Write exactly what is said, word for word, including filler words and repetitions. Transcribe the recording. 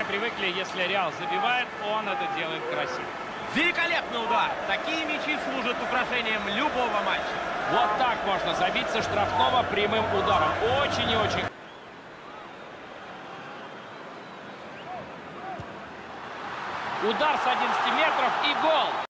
привыкли, если Реал забивает, он это делает красиво. Великолепный удар. Такие мячи служат украшением любого матча. Вот так можно забить со штрафного прямым ударом. Очень и очень. Удар с одиннадцати метров и гол.